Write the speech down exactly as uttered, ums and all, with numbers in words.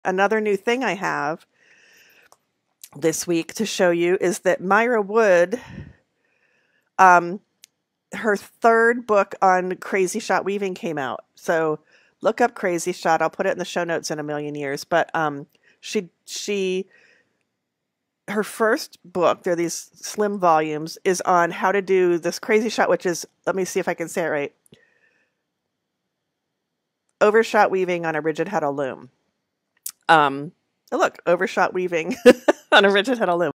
another new thing I have this week to show you is that Myra Wood, um, her third book on CrazyShot weaving came out. So look up CrazyShot. I'll put it in the show notes in a million years. But um, she she her first book, they're these slim volumes, is on how to do this CrazyShot, which is, let me see if I can say it right, overshot weaving on a rigid heddle loom. Um, oh look, overshot weaving on a rigid heddle loom.